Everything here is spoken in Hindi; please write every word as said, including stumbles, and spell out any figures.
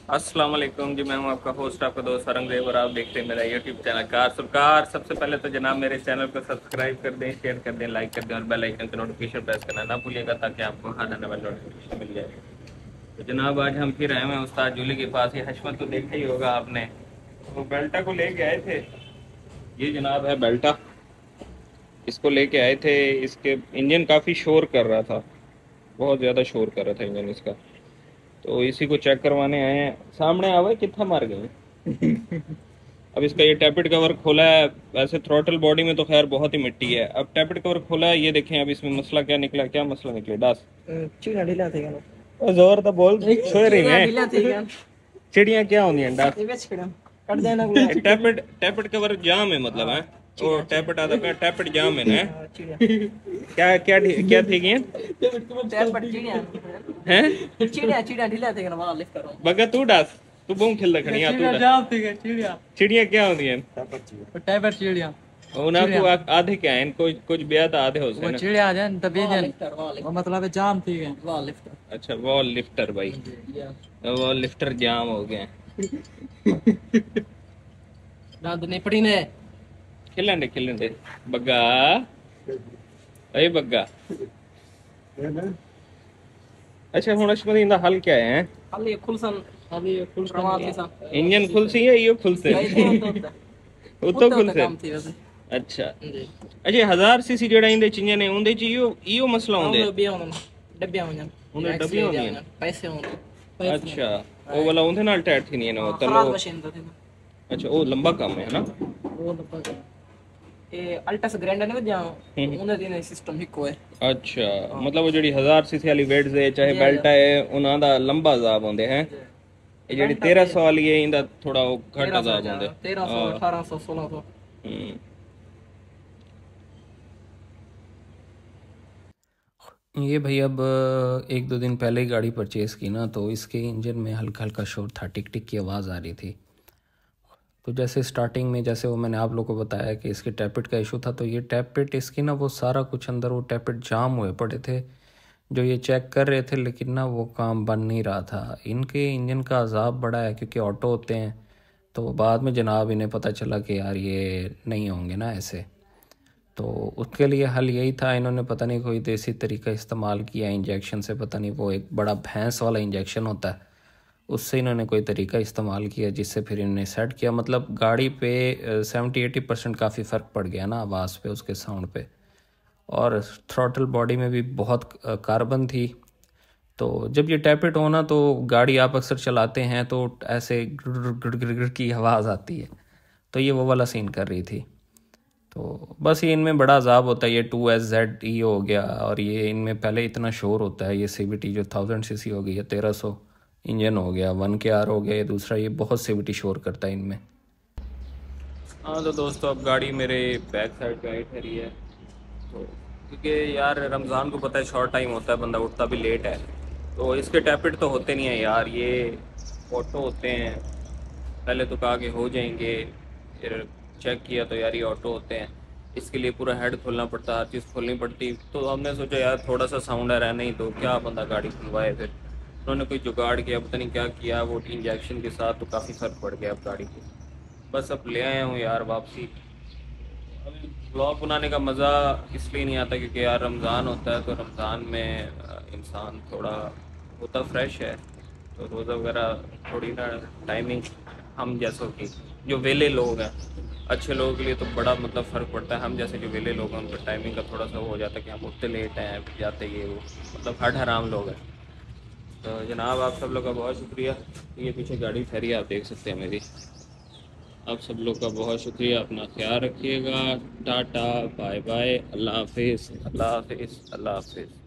अस्सलाम वालेकुम जी। मैं हूं आपका होस्ट, आपका दोस्त औरंगजेब, और आप देखते हैं मेरा यूट्यूब चैनल कार सुरकार। सबसे पहले तो जनाब मेरे चैनल को सब्सक्राइब कर दें, शेयर कर दें, लाइक कर दें और बेल आइकन का नोटिफिकेशन प्रेस करना ना भूलिएगा ताकि आपको हर आने वाली नोटिफिकेशन मिल जाए। तो जनाब आज हम फिर आए हैं उस्ताद जूली के पास। ये हशमत तो देखा ही होगा आपने, तो बेल्टा को लेके आए थे। ये जनाब है बेल्टा, इसको लेके आए थे। इसके इंजन काफ़ी शोर कर रहा था, बहुत ज़्यादा शोर कर रहा था इंजन इसका, तो इसी को चेक करवाने आए हैं। सामने आवे कितना मार गए। अब इसका ये टैपिड कवर खोला है। वैसे थ्रॉटल बॉडी में तो खैर बहुत ही मिट्टी है। अब टैपिड कवर खोला है, ये देखें अब इसमें मसला क्या निकला। क्या मसला निकले डास चिड़िया ढीला थे क्या ओ जोर तो बोल छोरी में ढीला थे क्या चिड़िया क्या होंगी डास ये बेच खड़ा कट देना कोई टैपिड टैपिड कवर जाम है मतलब है। ओ टैपिड आता है, टैपिड जाम है ना। चिड़िया क्या क्या क्या थी गया टैपट चिड़िया हैं चिड़िया चिड़िया ढीला थे क्या वहां लिफ्ट करो बगा तू डास तू बहु खेल खड़ी आ तू जाम थे क्या चिड़िया चिड़िया क्या होती है टैपट चिड़िया उन्हें को आधे क्या है कुछ कुछ ब्याह तो आधे होते हैं चिड़िया आ जाए तब ये मतलब जाम थी क्या वॉल लिफ्टर। अच्छा वॉल लिफ्टर भाई, वॉल लिफ्टर जाम हो गए। दांत नहीं पड़ी ने खिलन दे खिलन दे बग्गा अरे बग्गा। अच्छा हुन अशमत इंदा हल क्या है? हल ये खुलसन हल ये खुल रवा थे सा इंजन खुल सी है यो खुल से वो तो खुल से। अच्छा अच्छा हजार सीसी जेड़ा इंदे च इंजन है उंदे च यो यो मसला होंदे डब्बियां होंदे उंदे डब्बियां होंदी पैसे होंदे। अच्छा वो वाला उंदे नाल टैट थी नहीं ना वो खराब मशीन दा थे। अच्छा वो लंबा काम है ना वो लंबा काम ए अल्टस ग्रैंड ने वजा उन्हें दिन सिस्टम ही को है। अच्छा मतलब वो जेडी हजार सीसी वाली वेट्स है चाहे बेल्ट है उना दा लंबा जाब होंदे हैं। ये जेडी तेरह सौ वाली है इंदा थोड़ा वो घट जाब होंदे तेरह सौ अठारह सौ सोलह सौ। ये भाई अब एक दो दिन पहले ही गाड़ी परचेज़ की ना, तो इसके इंजन में हल्का हल्का शोर था, टिक टिक की आवाज़ आ रही थी। तो जैसे स्टार्टिंग में जैसे वो मैंने आप लोगों को बताया कि इसके टैपिट का इशू था, तो ये टैपिट इसकी ना वो सारा कुछ अंदर वो टैपिट जाम हुए पड़े थे। जो ये चेक कर रहे थे लेकिन ना वो काम बन नहीं रहा था। इनके इंजन का अजाब बड़ा है क्योंकि ऑटो होते हैं, तो बाद में जनाब इन्हें पता चला कि यार ये नहीं होंगे ना ऐसे। तो उसके लिए हल यही था, इन्होंने पता नहीं कोई देसी तरीका इस्तेमाल किया इंजेक्शन से। पता नहीं वो एक बड़ा भैंस वाला इंजेक्शन होता है, उससे इन्होंने कोई तरीका इस्तेमाल किया जिससे फिर इन्होंने सेट किया। मतलब गाड़ी पे सेवेंटी एटी परसेंट काफ़ी फ़र्क पड़ गया ना आवाज़ पे, उसके साउंड पे। और थ्रॉटल बॉडी में भी बहुत कार्बन थी। तो जब ये टैपिट होना तो गाड़ी आप अक्सर चलाते हैं तो ऐसे गिड़ गिड़ गिड़ की आवाज़ आती है, तो ये वो वाला सीन कर रही थी। तो बस ये इनमें बड़ा अजाब होता है। ये टू एस जेड ई हो गया, और ये इनमें पहले इतना शोर होता है। ये सी वी टी जो थाउजेंड सी सी हो गई है, तेरह सौ इंजन हो गया, वन के आर हो गया, ये दूसरा ये बहुत सी वी टी शोर करता है इनमें। हाँ तो दोस्तों अब गाड़ी मेरे बैक साइड पे आई ठहरी है, तो क्योंकि यार रमज़ान को पता है शॉर्ट टाइम होता है, बंदा उठता भी लेट है, तो इसके टैपिट तो होते नहीं है यार, ये ऑटो होते हैं। पहले तो कहा कि हो जाएंगे, फिर चेक किया तो यार ये ऑटो होते हैं। इसके लिए पूरा हेड खोलना पड़ता, हर चीज़ खोलनी पड़ती। तो हमने सोचा यार थोड़ा सा साउंड आ रहा है, नहीं तो क्या बंदा गाड़ी खुलवाए। फिर उन्होंने कोई जुगाड़ किया, पता नहीं क्या किया वो इंजेक्शन के साथ, तो काफ़ी फ़र्क पड़ गया अब गाड़ी को। बस अब ले आया हूँ यार वापसी। अभी ब्लॉग बनाने का मज़ा इसलिए नहीं आता क्योंकि यार रमज़ान होता है, तो रमज़ान में इंसान थोड़ा होता फ्रेश है, तो रोज़ा वगैरह थोड़ी ना टाइमिंग हम जैसों की जो वेले लोग हैं, अच्छे लोगों के लिए तो बड़ा मतलब फ़र्क पड़ता है। हम जैसे जो वेले लोग हैं उन पर टाइमिंग का थोड़ा सा वो हो जाता है कि हम उठते लेट हैं जाते ये वो, मतलब हर हराम लोग हैं। तो जनाब आप सब लोग का बहुत शुक्रिया। ये पीछे गाड़ी ठहरी है, आप देख सकते हैं मेरी। आप सब लोग का बहुत शुक्रिया, अपना ख्याल रखिएगा। टाटा बाय बाय, अल्लाह हाफिज़, अल्लाह हाफिज़, अल्लाह हाफिज़।